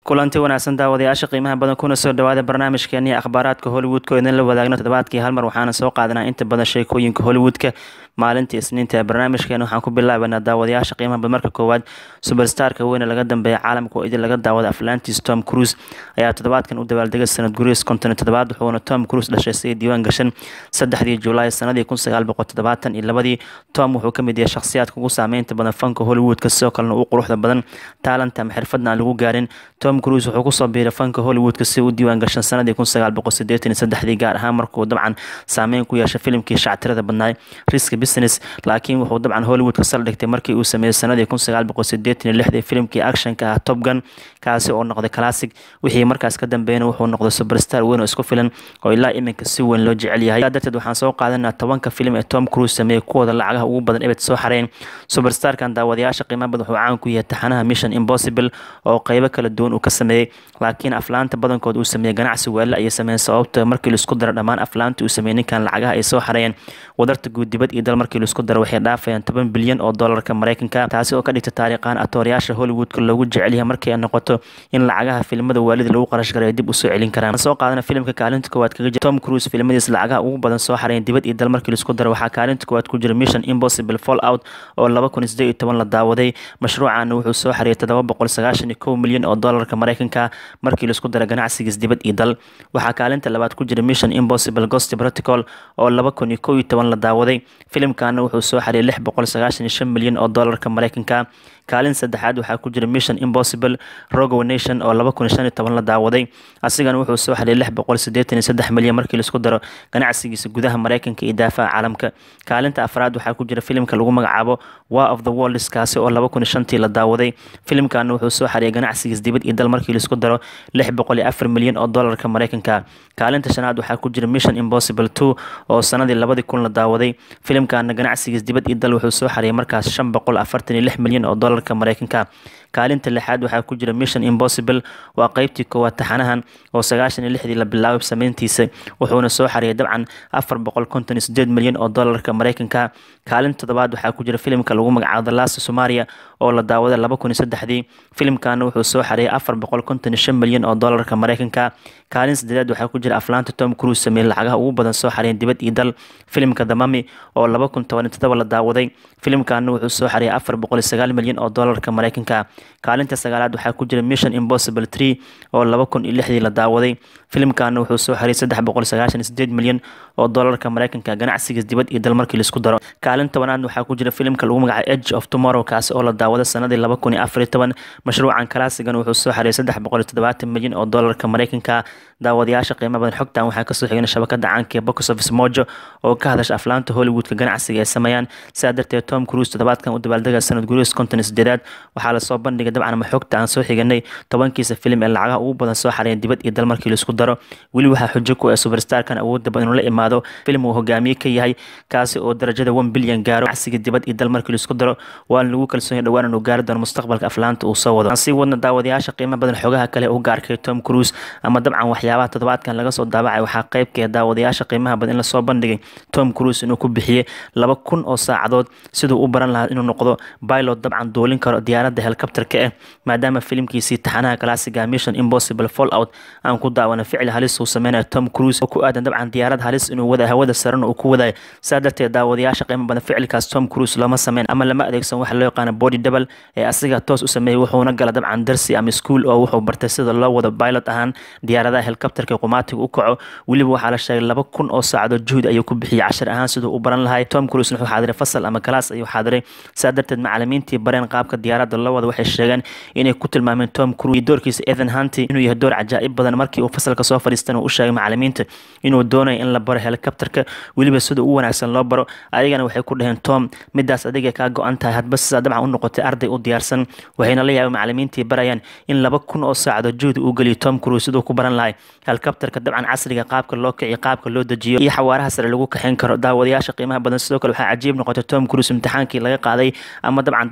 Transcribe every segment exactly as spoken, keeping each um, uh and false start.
kulanti wanaagsan daawadayaasha qiimaha badan kuna soo dhawaada barnaamijkeennii akhbaaraadka Hollywoodka oo idin la wadaagno toddobaadkii hal mar waxaana soo qaadanaa inta badan sheekooyinka Hollywoodka maalintii Isniinta barnaamijkeena waxaan ku bilaabanaa daawadayaasha qiimaha badan marka koowaad superstarka weyn laga dambeeya caalamka oo idin laga daawada Atlantis Tom Cruise ayaa toddobaadkan u dabaaldegay sanad guuriis konton iyo toddoba wuxuuna Tom Cruise dhashay si diiwaan gashan saddexdii Juulaay sanadii kun sagaal boqol toddobaatan iyo laba Tom wuxuu ka mid yahay shakhsiyaadka ugu saameynta badan fanka Hollywoodka sidoo kalena uu quruxda badan talent ama xirfadna lagu gaarin Tom Cruise wuxuu ku soo biiray fanka Hollywoodka si uu diiwaan gashan sanadii kun sagaal boqol siddeetan iyo saddex gaar ahaan markuu dabcan saameyn ku yeeshay filimkii shactirada badnaa Risk Business laakiin wuxuu dabcan Hollywood ka saldhigtay markii uu sameeyay sanadii kun sagaal boqol siddeetan iyo lix filimkii actionka ah Top Gun kaasi oo noqday classic wixii markaas ka dambeeyay wuxuu noqday superstar weyn oo isku filan oo ilaa iminka si weyn loo jecel yahay dadka waxaan soo qaadanaa tobanka filim ee Tom Cruise sameeyay kuwada lacagaha ugu badan ee soo xareen superstarkan daawadayaasha qiimaha badan wuxuu caan ku yahay taxanaha Mission Impossible oo qaybo kala duwan uu ka sameeyay laakiin aflaanta badankood uu sameeyay ganacsi weyn ay sameeyeen sababtoo markii la isku daro dhamaan aflaanta uu sameeyay ninkan lacagaha ay soo xareen wadarta guud dibad iyo dal markii la isku daro waxay dhaafayaan toban bilyan oo dollarka Mareykanka taasi oo ka dhigtay taariikhan aktoorayaasha Hollywoodka loogu jecel yahay markii ay noqoto in lacagaha filimada waalid lagu qarash gareeyo dib u soo celin karaan soo qaadana filimka kaalinta koowaad kaga jira Tom Cruise filimadiisa lacagaha ugu badan soo xareen dibad iyo dal markii la isku daro waxaa kaalinta koowaad ku jira Mission Impossible Fallout oo laba kun iyo siddeed iyo toban la daawaday mashruucan wuxuu soo xareeyay todoba boqol sagaashan iyo kow milyan oo dollarka Mareykanka markii la isku daro ganacsigiisa dibad iyo dal waxaa kaalinta labaad ku jira Mission Impossible Ghost Protocol oo laba kun iyo kow iyo toban la daawaday filimkan wuxuu soo xareeyay lix boqol sagaashan iyo shan milyan oo dollarka Mareykanka kaalin saddexaad waxaa ku jira Mission Impossible Rogue Nation oo laba kun iyo shan iyo toban la daawaday asigana wuxuu soo xareeyay lix boqol siddeetan iyo saddex milyan markii la isku daro ganacsigiisa gudaha Mareykanka iyo daafaca caalamka kaalinta afraad waxaa ku jira filimka lagu magacaabo War of the Worlds kaasi oo laba kun iyo shan la daawaday filimkan wuxuu soo xareeyay ganacsigiisa dibad iyo dal markii la isku daro lix boqol iyo afar milyan oo dollarka Mareykanka kaalinta shanaad waxaa ku jira Mission Impossible two oo sanadii laba kun la daawaday filimkan ganacsigiisa dibad iyo dal wuxuu soo xareeyay markaas shan boqol afartan iyo lix milyan oo dollarka Mareykanka kaalinta lixaad waxaa ku jira Mission Impossible waa qaybtii koowaad taxanahan oo sagaashan iyo lix la bilaabay sameyntiisa wuxuuna soo xareeyay dabcan afar boqol konton iyo siddeed milyan oo dollarka Mareykanka kaalinta toddobaad waxaa ku jira filimka lagu magacaabo The Last Sumerian oo la daawaday laba kun iyo saddex filimkan wuxuu soo xareeyay afar boqol konton iyo shan milyan oo dollarka Mareykanka kaalin saddeed waxaa ku jira aflaanta Tom Cruise sameeyay lacagaha ugu badan soo xareeyay dibad iyo dal filimka The Mummy oo laba kun iyo toban iyo toddoba la daawaday filimkan wuxuu soo xareeyay afar boqol iyo sagaal milyan oo dollarka Mareykanka kaalinta sagaalaad waxaa ku jira Mission Impossible three oo laba kun iyo lix la daawaday filimkan wuxuu soo xareeyay saddex boqol sagaashan iyo siddeed milyan oo dollarka Mareykanka ganacsigiisa dibad iyo dal markii la isku daro kaalinta tobanaad waxaa ku jira filimka lagu magacaabo Edge of Tomorrow kaas oo la daawaday sanadii laba kun iyo afar iyo toban mashruucan classic wuxuu soo xareeyay saddex boqol iyo toddobaatan milyan oo dollarka Mareykanka daawadayaasha qiimaha badan xogtan waxaa ka soo xigna shabakada caanka ee Box Office Mojo oo ka hadasha aflaanta Hollywoodka ganacsiga ay sameeyaan sidaa darteed Tom Cruise toddobaadkan u dabaaldegay sanad guuriis konton iyo siddeed waxaa la soo bandhigay dabcan ma xogta aan soo xiganay tobankiisa filim ee lacagaha ugu badan soo xareeyay dibad iyo dal markii la isku daro wili waxaa xujo ku ah superstarkan awoodda badan inuu la imaado filim uu hogaamiye ka yahay kaasi oo darajada one bilyan gaaro ganacsiga dibad iyo dal markii la isku daro waa lagu kalsoon yahay dhawaan inuu gaari doono mustaqbalka aflaanta uu soo wado si wadna daawadayaasha qiimaha badan xogaha kale uu gaarkay Tom Cruise ama dabcan waxyaabaha toddobaadkan laga soo daabacay waxaa qayb ka ah daawadayaasha qiimaha badan in la soo bandhigay Tom Cruise inuu ku bixiyay laba kun oo saacadood sidoo u baran lahaa inuu noqdo pilot dabcan duulin karo diyaaradda helicopter-ka ah maadaama filimkiisii taxanaha classic Mission Impossible Fallout aan ku daawana ficil halis uu sameeyay Tom Cruise oo ku aadan dabcan diyaarad halis inuu wada hawada saran oo ku waday sadarteed daawadayaasha qiimaha badan ficilkaas Tom Cruise lama sameyn ama lama adeegsan wax loo yaqaan body double ee asiga toos u sameeyay wuxuuna gala dabcan darsi ama school oo wuxuu bartay sida loo wado pilot ahaan diyaaradaha helicopter-ka qumaatiga u kaco waliba waxaa la sheegay laba kun oo saacadood juhud ayuu ku bixiyay cashar ahaan sidoo u baran lahay Tom Cruise wuxuu xaadiray fasal ama class ayuu xaadiray sadarteed macallimiintii bareen qaabka diyaaradda loo wado waxay sheegeen inay ku tilmaameen Tom Cruise doorkiisa Ethan Hunt inuu yahay door cajaa'ib badan markii uu fasalka soo fadhiistana u sheegay macallimiinta inuu doonayo in la baro helicopter-ka waliba sida ugu wanaagsan loo baro ayagana waxay ku dhaheen Tom midaas adiga ka go'an tahay hadba sida dabcan u noqotay arday u diyaarsan waxayna la yaabay macallimiintii barayaan in laba kun oo saacadood juhud uu galiyo Tom Cruise sidoo ku baran lahay helicopter-ka dabcan casriga qaabka loo kiciyo qaabka loo dajiyo iyo xawaaraha sare lagu kaxin karo daawadayaasha qiimaha badan sidoo kale waxaa cajiib noqotay Tom Cruise imtixaankii laga qaaday ama dabcan dadkii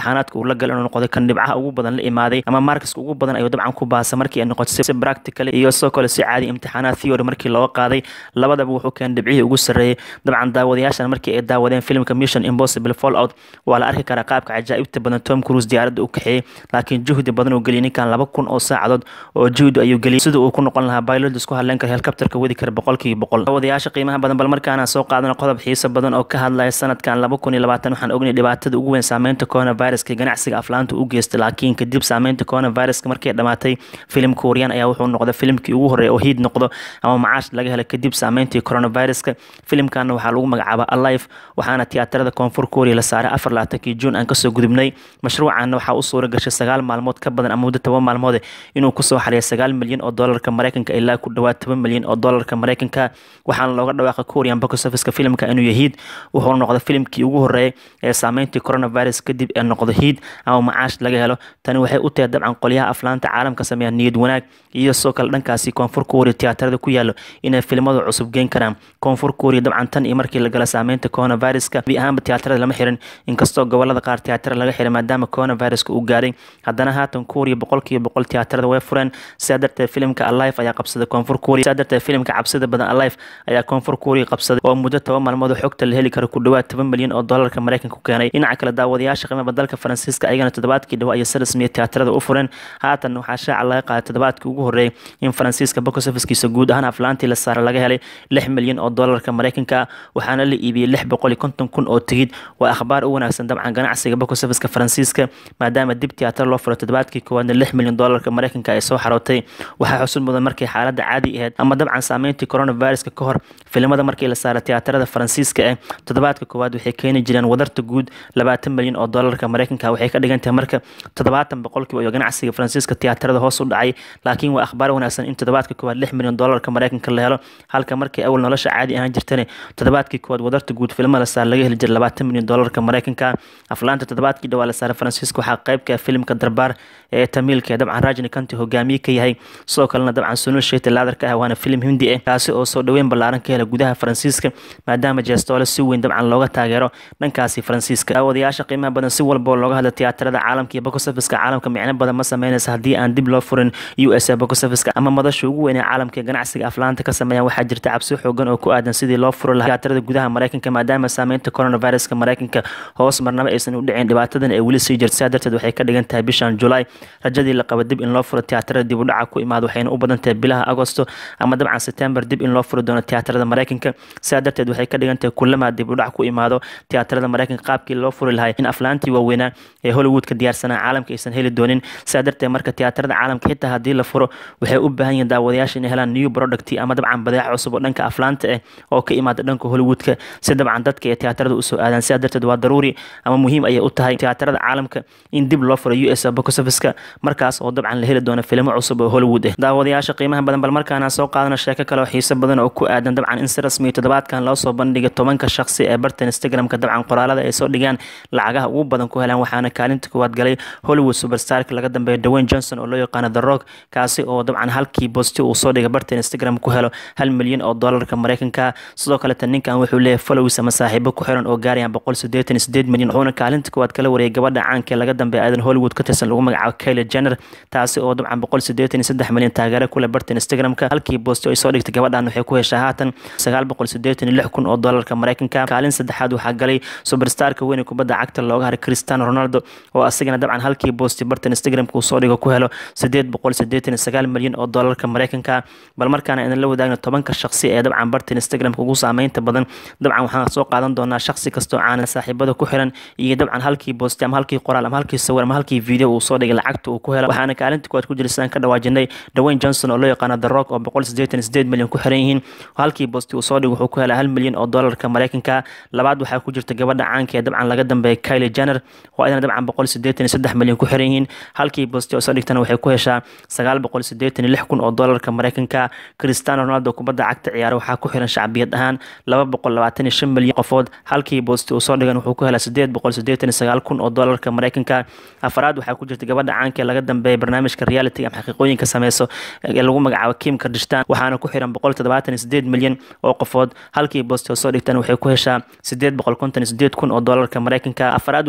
imtixaanaadka uu la galay inuu noqdo kan dhibcaha ugu badan la imaaday ama markiska ugu badan ayuu dabcan ku baasa markii ay noqotay si practical iyo sidoo kale si caadi imtixaanaad theory markii loo qaaday labadaba wuxuu keenay dhibcihii ugu sareeyay dabcan daawadayaashan markii ay daawadeen filmka Mission Impossible Fallout waa la arki karaa qaabka cajaa'ibta badan Tom Cruise diyaaradda u kaxeeyay laakiin juhdi badan uu geliyay ninkan laba kun oo saacadood oo juhdi ayuu geliyay sida uu ku noqon lahaa pilot isku halleyn kara helicopterka wadi kara boqolkiiba boqol daawadayaasha qiimaha badan bal markaana soo qaadana qodob xiiso badan oo ka hadlaya sanadkan laba kun iyo labaatan waxaan ognay dhibaatada ugu weyn saameynta coronavirus-ka ganacsiga aflaanta u geystay laakiin kadib saameynta coronavirus-ka markii dhamaatay film Korean ayaa wuxuu noqday filmkii ugu horeeyay oo hiid noqdo ama macaash laga helay kadib saameyntii coronavirus-ka filmkan waxaa lagu magacaabaa Alive waxaana tiyaatarada koonfur Korea la saaray afar iyo labaatankii June aan ka soo gudubnay mashruucan waxaa u suura gashay sagaal maalmood ka badan ama muddo toban maalmood inuu ku soo xareeyo sagaal milyan oo dollarka Mareykanka ilaa ku dhawaad toban milyan oo dollarka Mareykanka waxaana looga dhawaaqay Korean box office-ka filmka inuu yahay hiid wuxuu noqday filmkii ugu horeeyay ee saameyntii coronavirus kadib ee noqdo hiid ama macaash laga helo tani waxay u tahay dabcan qolyaha aflaanta caalamka sameeya niyad wanaag iyo soo kale dhankaasi koonfur Korea tiyaatarada ku yaalo inay filmada cusub geen karaan koonfur Korea dabcan tan iyo markii la gala saameynta coronavirus-ka bi ahaanba tiyaatarada lama xirin inkastoo gobolada qaar tiyaatarada laga xiray maadaama coronavirus-ka uu gaaray haddana haatan Korea boqolkiiba boqol tiyaatarada way fureen sidaa darteed filmka Alive ayaa qabsaday koonfur Korea sidaa darteed filmka cabsida badan Alive ayaa koonfur Korea qabsaday oo muddo toban maalmood xogta la heli karo ku dhawaad toban milyan oo dollarka Mareykanka ku keenay dhinaca kale daawadayaasha qiimaha dalka Faransiiska ayagana toddobaadkii dhawa ay rasmiye tiyaatarada u fureen haatan waxaa shaaca laga qaaday toddobaadkii ugu horeeyay in Faransiiska box office-kiisa guud ahaan aflaantii la saaray laga helay lix milyan oo dollarka Mareykanka waxaana la iibiyay lix boqol iyo konton kun oo tigidh waa akhbaar u wanaagsan dabcan ganacsiga box office-ka Faransiiska maadaama dib tiyaatar loo furo toddobaadkii koowaadna lix milyan dollarka Mareykanka ay soo xarootay waxaa xusid mudan markii xaaladda caadi ahayd ama dabcan saameyntii coronavirus-ka ka hor filimada markii la saaray tiyaatarada Faransiiska ee toddobaadka koowaad waxay keeni jireen wadarta guud labaatan milyan oo dollarka Mareykanka waxay ka dhigan tahay marka toddobaatan boqolkiiba oo ganacsiga Faransiiska tiyaatarada hoos u dhacay laakiin waa akhbaar wanaagsan in toddobaadka koowaad lix milyan dollarka Mareykanka la helo halka markii awal nolosha caadi ahaan jirtay toddobaadkii koowaad wadarta guud filimada la saaray laga heli jiray labaatan milyan dollarka Mareykanka aflaanta toddobaadkii dhawaa la saaray Faransiiska waxaa qayb ka filmka Darbar ee Tamilka dabcan Rajinikanth hogaamiye ka yahay soo kalena dabcan Sunil Shetty laadarka ah waana film Hindi ah kaasi oo soo dhaweyn ballaaran ka helay gudaha Faransiiska maadaama jeestoola si weyn dabcan looga taageero dhankaasi Faransiiska daawadayaasha qiimaha badan si walba looga hadla tiyaatarada caalamka iyo box office-ka caalamka micno badan ma sameynaysa haddii aan dib loo furin U S A box office-ka ama madasha ugu weyn ee caalamka ee ganacsiga aflaanta ka sameeya waxaa jirta cabsi xoogan oo ku aadan sidii loo furo lahaa tiyaatarada gudaha Mareykanka maadaama saameynta coronavirus-ka Mareykanka hoos marnaba aysan u dhicin dhibaatadan ay weli sii jirto sidaa darteed waxay ka dhigan tahay bishan July rajadii la qabo dib in loo furo tiyaatarada dib u dhaca ku imaado waxayna u badan tahay bilaha Agosto ama dabcan September dib in loo furo doono tiyaatarada Mareykanka sidaa darteed waxay ka dhigan tahay kullama dib u dhac ku imaado tiyaatarada Mareykanka qaabkii loo furi lahaa in aflaantii waaweynaa ee Hollywood-ka diyaarsanaa caalamka aysan heli doonin sidaa darteed marka tiyaatarada caalamka xitaa haddii la furo waxay u baahan yihiin daawadayaasha inay helaan new product ama dabcan badeec cusub oo dhanka aflaanta ah oo ka imaada dhanka Hollywood-ka si dabcan dadka ee tiyaatarada u soo aadaan sidaa darteed waa daruuri ama muhiim ayay u tahay tiyaatarada caalamka in dib loo furo U S A box office-ka markaas oo dabcan la heli doono filmo cusub oo Hollywood ah daawadayaasha qiimaha badan bal markaana soo qaadana sheeko kale oo xiiso badan oo ku aadan dabcan in si rasmi ah toddobaadkan loo soo bandhigay tobanka shakhsi ee barta Instagram-ka dabcan qoraalada ay soo dhigaan lacagaha ugu badan ku helaan waxaana kaalinta koowaad galay Hollywood superstar-ka laga dambeeyo Dwayne Johnson oo loo yaqaan The Rock kaasi oo dabcan halkii post uu soo dhigay barta Instagram ku helo hal milyan oo dollarka Mareykanka sidoo kale tan ninkan wuxuu leeyahay followers ama saaxiibo ku xiran oo gaarayaan boqol siddeetan iyo siddeed milyan wuxuuna kaalinta koowaad kala wareegay gabadha caanka laga dambeeyo aadan Hollywood ka tirsan lagu magacaabo Kylie Jenner taasi oo dabcan boqol siddeetan iyo saddex milyan taageero ku leh barta Instagram-ka halkii post ay soo dhigtay gabadhan waxay ku heshaa haatan sagaal boqol siddeetan iyo lix kun oo dollarka Mareykanka kaalin saddexaad waxaa galay superstar-ka weyn ee kubadda cagta looga haray Cristiano Ronaldo oo asagana dabcan halkii post barta Instagram-ka uu soo dhigo ku helo siddeed boqol siddeetan iyo sagaal milyan oo dollarka Mareykanka bal markaana in la wadaagno tobanka shakhsi ee dabcan barta Instagram-ka ugu saameynta badan dabcan waxaan soo qaadan doonaa shakhsi kasto aan saaxiibada ku xiran iyo dabcan halkii post ama halkii qoraal ama halkii sawir ama halkii video uu soo dhigay lacagta uu ku helo waxaana kaalinta koowaad ku jirsan ka dhawaajinay Dwayne Johnson oo loo yaqaan The Rock oo boqol siddeetan iyo siddeed milyan ku xiran yihiin halkii post uu soo dhigay wuxuu ku helay hal milyan oo dollarka Mareykanka labaad waxaa ku jirta gabadha caanka ee dabcan laga dambeeyo Kylie Jenner oo ayna dabcan boqol siddeetan iyo saddex milyan ku xiran yihiin halkii post oo soo dhigtana waxay ku heshaa sagaal boqol siddeetan iyo lix kun oo dollarka Mareykanka Cristiano Ronaldo kubadda cagta ciyaaro waxaa ku xiran shacbiyad ahaan laba boqol labaatan iyo shan milyan qofood halkii post uu soo dhigan wuxuu ku helay siddeed boqol siddeetan iyo sagaal kun oo dollarka Mareykanka afraad waxaa ku jirta gabadha caanka ee laga dambeeyo barnaamijka reality ama xaqiiqooyinka sameeyo ee lagu magacaabo Kim Kardashian waxaana ku xiran boqol toddobaatan iyo siddeed milyan oo qofood halkii post oo soo dhigtana waxay ku heshaa siddeed boqol konton iyo siddeed kun oo dollarka Mareykanka afraad waxaa ku jirta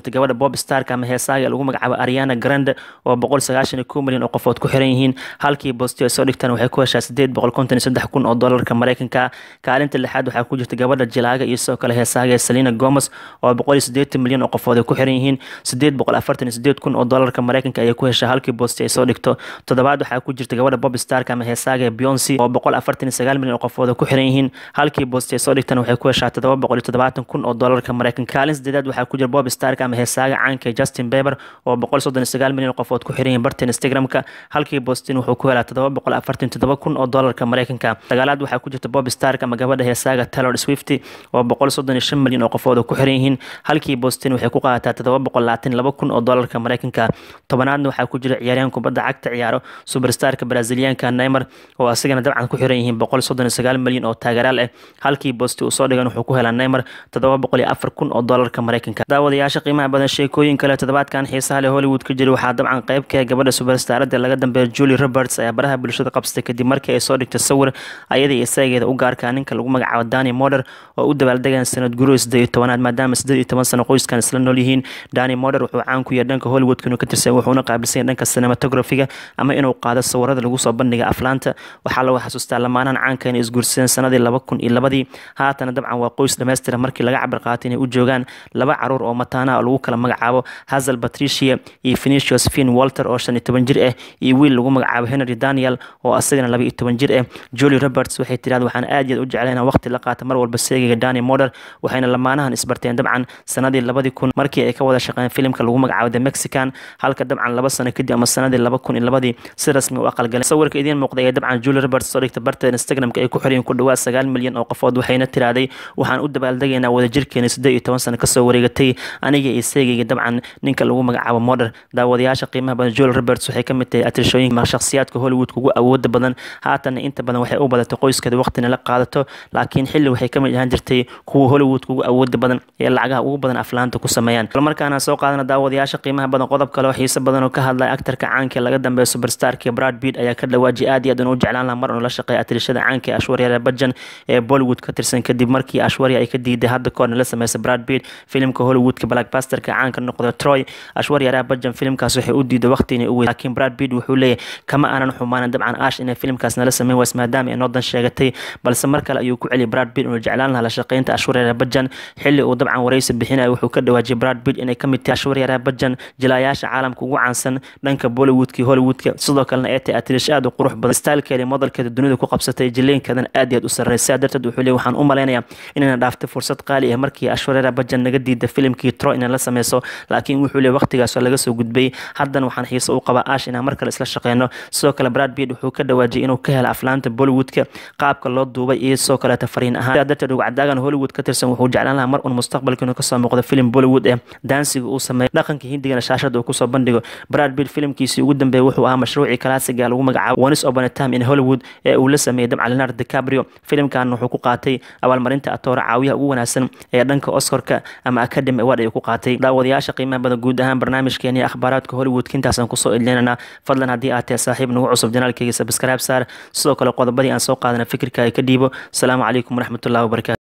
jirta gabadha Bob Stark ama heesaaga lagu magacaabo Ariana Grande oo boqol sagaashan iyo kow milyan oo qofood ku xiran yihiin halkii boosti ay soo dhigtaan waxay ku heshaa sideed boqol konton iyo saddex kun oo doolarka Mareykanka kaalinta lixaad waxaa ku jirta gabadha jilaaga iyo sidoo kale heesaaga Selena Gomez oo boqol iyo siddeetan milyan oo qofood ku xiran yihiin sideed boqol afartan iyo siddeed kun oo doolarka Mareykanka ay ku heshaa halkii boosti ay soo dhigto toddobaad waxaa ku jirta gabadha Bob Stark ama heesaaga Beyoncé oo boqol afartan iyo sagaal milyan oo qofood ku xiran yihiin halkii boosti ay soo dhigtaan waxay ku heshaa todoba boqol iyo toddobaatan kun oo doolarka Mareykanka kaalin sideedaad waxaa ku jira Bob Stark ama heesaaga caanka Justin Bieber oo boqol soddon iyo sagaal milyan oo qofood ku xiran yihiin barta Instagram-ka halkii boostin wuxuu ku helaa todoba boqol afartan iyo toddoba kun oo doolarka Mareykanka sagaalaad waxaa ku jirta Bob Stark ama gabadha heesaaga Taylor Swift oo boqol soddon iyo shan milyan oo qofood ku xiran yihiin halkii boostin waxay ku qaadataa todoba boqol labaatan iyo laba kun oo doolarka Mareykanka tobanaadna waxaa ku jira ciyaaryahan kubadda cagta ciyaaro superstarka Brazilianka Neymar oo asagana dabcan ku xiran yihiin boqol soddon iyo sagaal milyan oo taageeraal ah halkii boosti uu soo dhigan wuxuu ku helaa Neymar todoba boqol iyo afar kun oo doolarka Mareykanka daawadayaasha qiimaha badan sheekooyin kale toddobaadkan xiisaha leh Hollywood ka jira waxaa dabcan qayb ka gabadha superstarada laga dambeeyo Julia Roberts ayaa baraha bulshada qabsatay kadib markii ay soo dhigtay sawir ayada iyo isageeda u gaarka ninka lagu magacaabo Danny Moder oo u dabaaldegan sanad guuro siddeed iyo tobanaad maadaama siddeed iyo toban sano qoyskan isla nool yihiin Danny Moder wuxuu caan ku yahay dhanka Hollywood inuu ka tirsan wuxuuna qaabilsan dhanka cinematography-ga ama inuu qaado sawirada lagu soo bandhiga aflaanta waxaa lagu xasuustaa lamaanahan caanka inay isguursadeen sanadii laba kun iyo labadii haatana dabcan waa qoys dhameystiran markii laga cabir qaatay inay u joogaan laba caruur oo mataana lagu kala magacaabo Hazel Patricia iyo Vinicius Finn Walter oo shan iyo toban jir ah iyo wiil lagu magacaabo Henry Daniel oo asagana laba iyo toban jir ah Julia Roberts waxay tiraahday waxaan aad iyo aad u jeclahay inaan waqti la qaato mar walba seegayga Danny Moder waxayna lamaanahan isbarteen dabcan sanadii labadii kun markii ay ka wada shaqeeyeen filimka lagu magacaabo The Mexican halka dabcan laba sano kadib ama sanadii laba kun iyo labadii si rasmi u aqal galeen sawirka idin muuqday ee dabcan Julia Roberts soo dhigtay barta Instagram-ka ay ku xireen ku dhawaad sagaal milyan oo qofood waxayna tiraahday waxaan u dabaaldegaynaa wada jirkeena siddeed iyo toban sano ka soo wareegatay aniga iyo seegayga dabcan ninka lagu magacaabo Moder daawadayaasha qiimaha badan Julia Roberts waxay ka mid tahay atrishooyinka shakhsiyaadka Hollywood ugu awoodda badan haatan inta badan waxay u badatay qoyskeeda waqtina la qaadato laakiin xilli waxay ka mid ahaan jirtay kuwa Hollywood ugu awoodda badan ee lacagaha ugu badan aflaanta ku sameeyaan markaana soo qaadana daawadayaasha qiimaha badan qodob kale oo xiiso badan oo ka hadlay aktarka caanka laga dambeeyo superstarka Brad Pitt ayaa ka dhawaajiyay aad iyo aad u jeclaan lahaa mar inuu la shaqeeyo atrishada caanka Aishwarya Rai Bachchan ee Bollywood ka tirsan kadib markii Aishwarya ay ka diiday hadda koorna la sameysay Brad Pitt filimka Hollywoodka blockbuster-ka caanka noqday Troy Aishwarya Rai Bachchan filimkaas waxay u diiday waqti inay u weyn laakiin Brad Pitt wuxuu leeyahay kama aanan xumaan dabcan Ash inay filimkaas nala sameyn waas maadaama ay noodan sheegatay balse mar kale ayuu ku celiyay Brad Pitt inuu jeclaan lahaa la shaqeynta Aishwarya Rai Bachchan xilli uu dabcan wareysi bixinay wuxuu ka dhawaajiyay Brad Pitt inay ka mid tahay Aishwarya Rai Bachchan jilayaasha caalamka ugu caansan dhanka Bollywoodka iyo Hollywoodka sidoo kalena ay tahay atrish aad u qurux badan style-keeda modelkeeda dunida ku qabsatay jileenkeedan aad iyo aad u sarreeyay darteed wuxuu leeyahay waxaan u maleynayaa inay dhaaftay fursad qaali ah markii Aishwarya Rai Bachchan naga diiday filimkii Troy in la sameeyo laakiin wuxuu leeyahay waqtigaas laga soo gudbay haddana waxaan xiiso u qabaa Ash inaan mar kale isla shaqeyno sidoo kale Brad Pitt wuxuu ka dhawaajiyay inuu ka helo aflaanta Bollywoodka qaabka loo duubay iyo sidoo kale fariin ahaan darteed ugu cadaagan Hollywood ka tirsan wuxuu jeclaan lahaa mar un mustaqbalka inuu ka soo muuqdo filim Bollywood ah dansiga uu sameeyo dhaqanka Hindiga shaashada uu ku soo bandhigo Brad Pitt filimkiisii ugu dambeeyay wuxuu ahaa mashruuci kalaasiga lagu magacaabo Once Upon a Time in Hollywood ee uu la sameeyay dabcan Leonardo DiCaprio filimkan wuxuu ku qaatay abaalmarinta atoora caawiyaha ugu wanaagsan ee dhanka Oscar-ka ama Academy Award ay ku qaatay daawadayaasha qiimaha badan guud ahaan barnaamijkeena akhbaaradka Hollywood intaas aan ku soo ilinayna fadlan haddii aad tahay saaxiib nagu cusub janaalkayga subscribe saar sidoo kale qodobadii aan soo qaadana fikirkaaga ka dhiibo asalaamu calaykum waraxmatullaahi wabarakaatu